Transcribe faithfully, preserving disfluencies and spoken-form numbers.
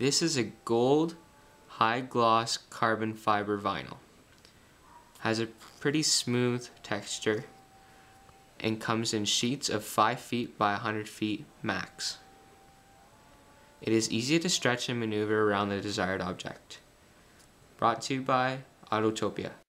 This is a gold high gloss carbon fiber vinyl. Has a pretty smooth texture and comes in sheets of five feet by one hundred feet max. It is easy to stretch and maneuver around the desired object. Brought to you by Autotopia.